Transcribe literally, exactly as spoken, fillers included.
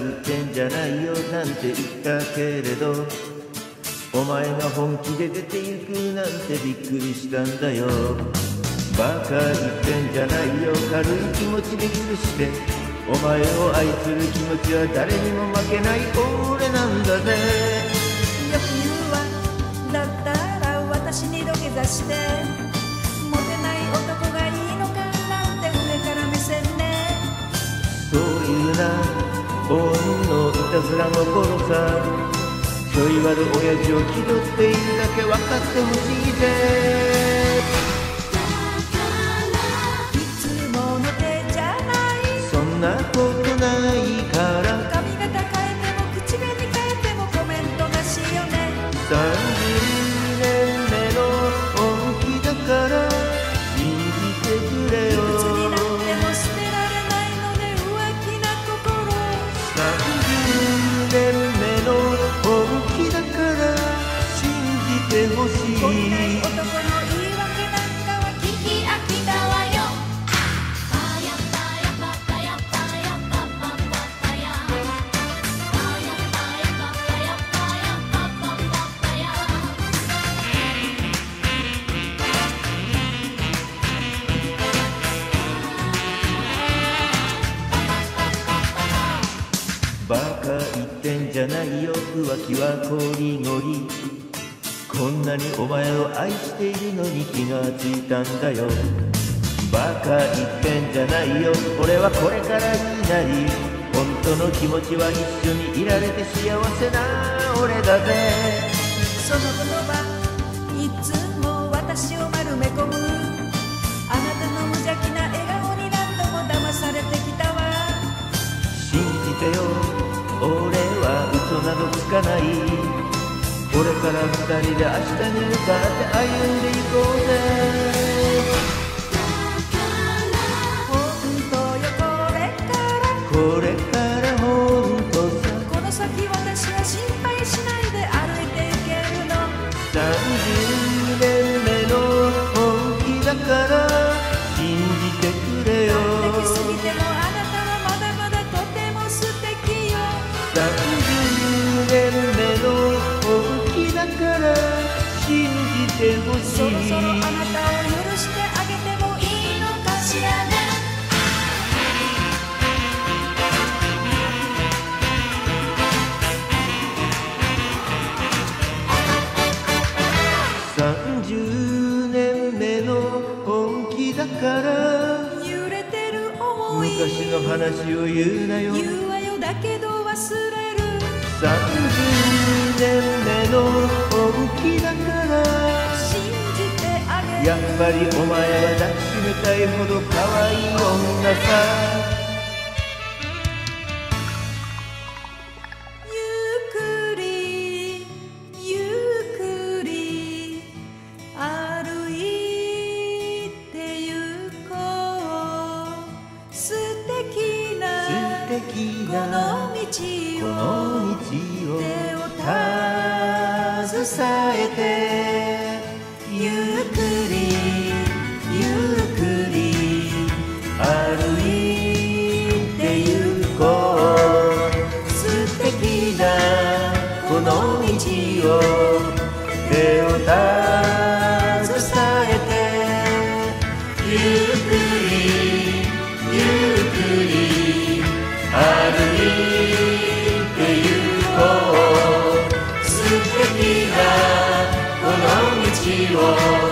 ってんじゃないよなんて言ったけれど、お前が本気で出て行くなんてびっくりしたんだよ。バカ言ってんじゃないよ、軽い気持ちで許して、お前を愛する気持ちは誰にも負けない俺なんだぜ。 よく言うわ、だったら私に土下座して、モテない男がいいのかなんて上から目線ね。 そういうな幸運のいたずらの頃さ、ちょい悪親父を気取っているだけ分かってほしいぜ。 いつもの手じゃない、 そんなことないから、 髪型変えても口紅変えてもコメントなしよね。 さんじゅうねんめの本気だから信じてくれよ。 いくつになっても捨てられないので浮気な心。 さんじゅうねんめの本気だから信じてほしい。 恋ない男の言い訳なんかは聞き飽きたわよ。 バカ言ってんじゃないよ、浮気はこりごり。こんなにお前を愛しているのに気がついたんだよ。バカ言ってんじゃないよ、俺はこれからになり、本当の気持ちは一緒にいられて幸せな俺だぜ。 その言葉いつも私を丸め込む、あなたの無邪気な笑顔に何度も騙されてきたわ。 信じてよ、俺は嘘などつかない。これから二人で明日に向かって歩んでいこうぜ。 本当よこれからこれから本当さ、 この先私は心配しないで歩いていけるの。 さんじゅうねんめの本気だから信じてくれよ。 完璧すぎてもあなたはまだまだとても素敵よ。 さんじゅうねんめの本気だから信じてほしい。 そろそろあなたを許してあげてもいいのかしらね。 さんじゅうねんめの本気だから揺れてる想い昔の話を言うなよ。 言うわよだけど忘れる。 さんじゅうねんめの本気だから信じてあげる。 やっぱりお前は抱きしめたいほど可愛い女さ。 ゆっくりゆっくり歩いてゆこう。素敵な素敵このな道こをの道を手を携えてゆっくりゆっくり歩いてゆこう。素敵なこの道を手を携えてゆっくりゆっくり歩いてゆこう。素敵なこの道を